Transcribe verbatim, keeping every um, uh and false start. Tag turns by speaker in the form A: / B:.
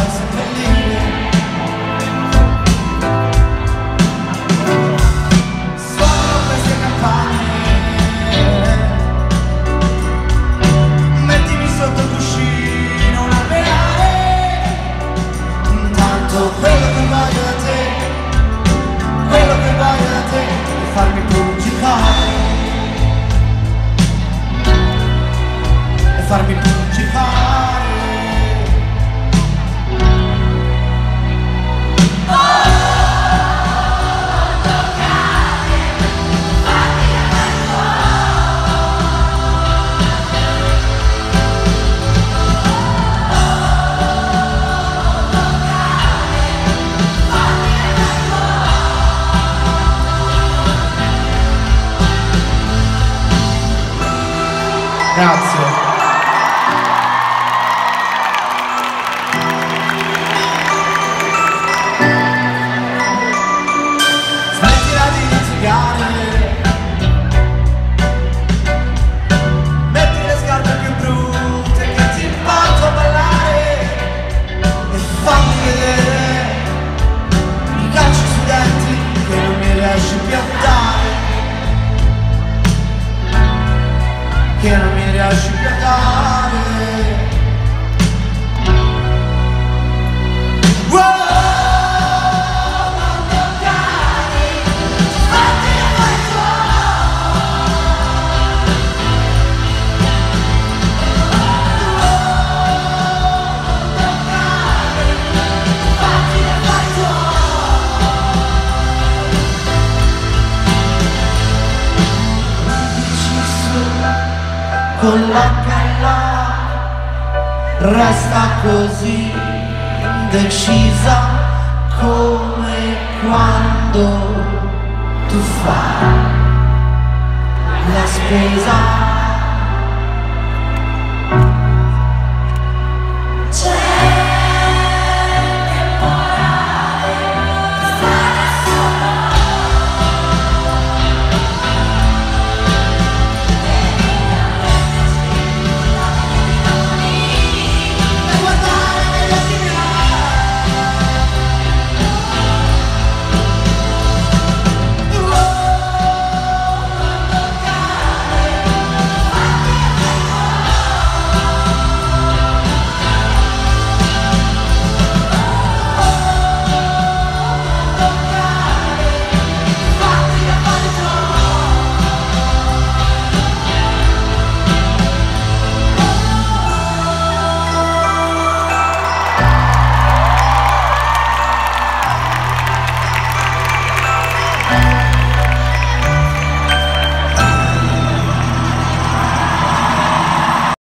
A: seppellire. Suonano queste campane, mettimi sotto il cuscino un alveare. Intanto quello che voglio da te, quello che voglio da te è farmi pubblicare, e farmi pubblicare. Grazie. Smettila di litigare, metti le scarpe più brutte che ti porto a ballare e fammi vedere i calci sui denti che non mi riesci più a dare, che non mi riesci più a dare. Wow, non toccare, fatti le mani con la palla, resta così indecisa come quando tu fai la spesa.